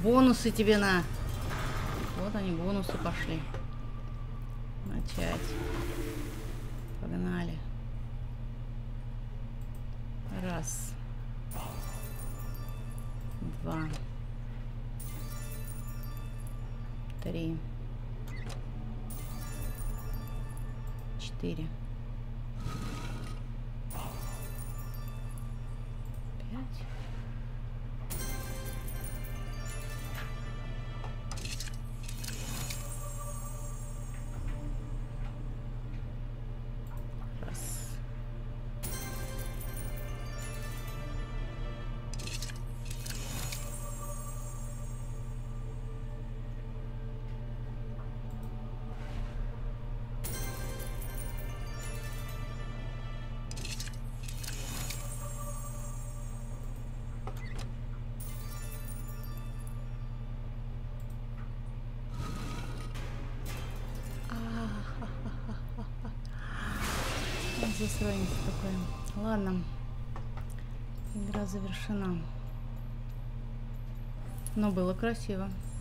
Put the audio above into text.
Бонусы тебе на. Вот они, бонусы пошли. Начать. Погнали. Раз. Два. Три. 4. 5. Раз. Засранец такой. Ладно. Игра завершена. Но было красиво.